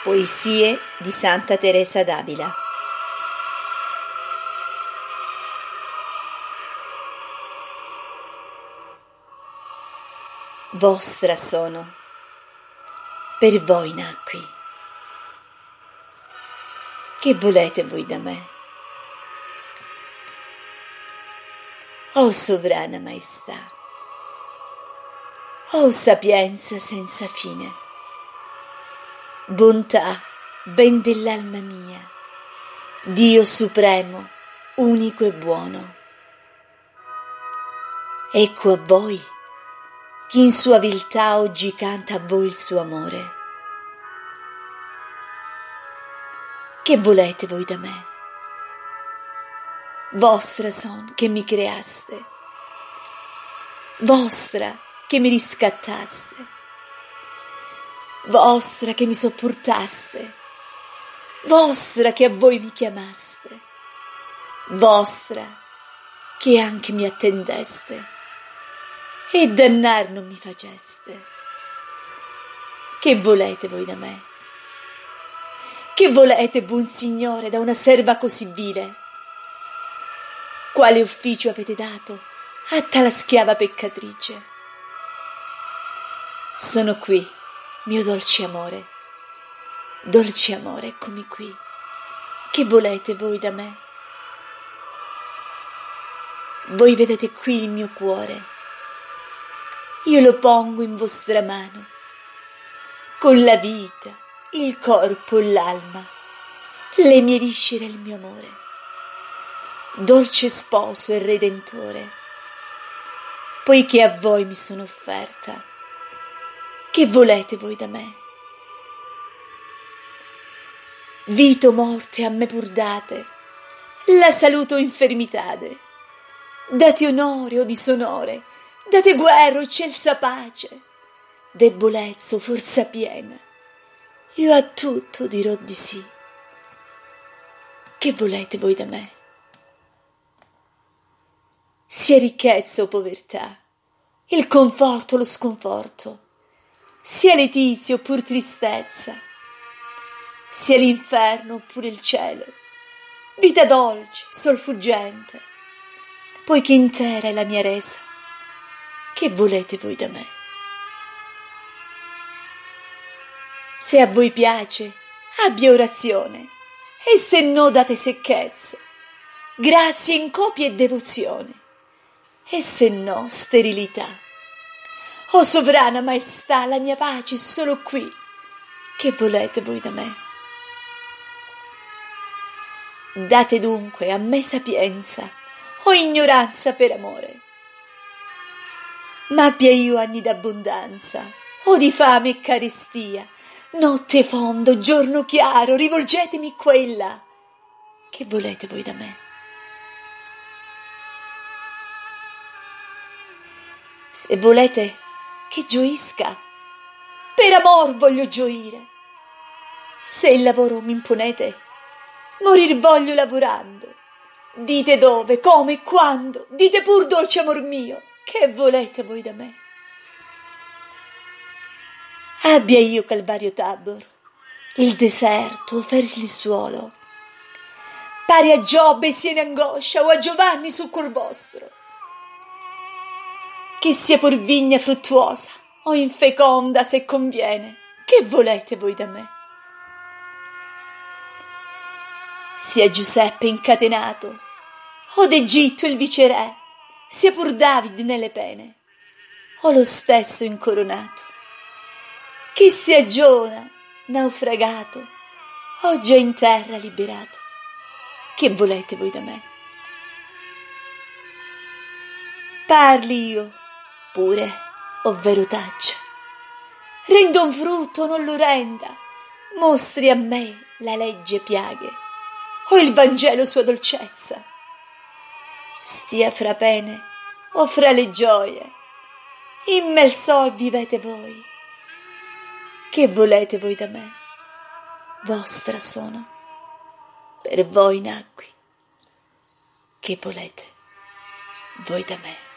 Poesie di Santa Teresa d'Avila. Vostra sono, per voi nacqui. Che volete voi da me? O sovrana maestà, o sapienza senza fine, bontà ben dell'alma mia, Dio supremo, unico e buono. Ecco a voi chi in sua viltà oggi canta a voi il suo amore. Che volete voi da me? Vostra son che mi creaste, vostra che mi riscattaste, vostra che mi sopportaste, vostra che a voi mi chiamaste, vostra che anche mi attendeste e dannar non mi faceste. Che volete voi da me? Che volete, buon Signore, da una serva così vile? Quale ufficio avete dato a tale schiava peccatrice? Sono qui, mio dolce amore, eccomi qui. Che volete voi da me? Voi vedete qui il mio cuore, io lo pongo in vostra mano, con la vita, il corpo e l'alma, le mie viscere e il mio amore. Dolce sposo e redentore, poiché a voi mi sono offerta, che volete voi da me? Vito morte a me pur date, la salute o infermitade, date onore o disonore, date guerra o celsa pace, debolezza o forza piena, io a tutto dirò di sì. Che volete voi da me? Sia ricchezza o povertà, il conforto o lo sconforto, sia letizia oppur tristezza, sia l'inferno oppure il cielo, vita dolce, sol fuggente, poiché intera è la mia resa. Che volete voi da me? Se a voi piace, abbia orazione, e se no date secchezza, grazie in copia e devozione, e se no sterilità. O sovrana maestà, la mia pace è solo qui. Che volete voi da me? Date dunque a me sapienza o ignoranza per amore, ma abbia io anni d'abbondanza o di fame e carestia, notte fondo, giorno chiaro, rivolgetemi qua e là. Che volete voi da me? Se volete che gioisca, per amor voglio gioire. Se il lavoro mi imponete, morir voglio lavorando. Dite dove, come e quando, dite pur, dolce amor mio, che volete voi da me? Abbia io Calvario Tabor, il deserto, ferli suolo, pari a Giobbe e Siena angoscia o a Giovanni sul cuor vostro, che sia pur vigna fruttuosa o infeconda se conviene. Che volete voi da me? Sia Giuseppe incatenato o d'Egitto il viceré, sia pur David nelle pene o lo stesso incoronato, che sia Giona naufragato o già in terra liberato. Che volete voi da me? Parli io pure, ovvero taccia, rendo un frutto o non lo renda, mostri a me la legge piaghe o il Vangelo sua dolcezza, stia fra pene o fra le gioie, in mel sol vivete voi. Che volete voi da me? Vostra sono, per voi nacqui. Che volete voi da me?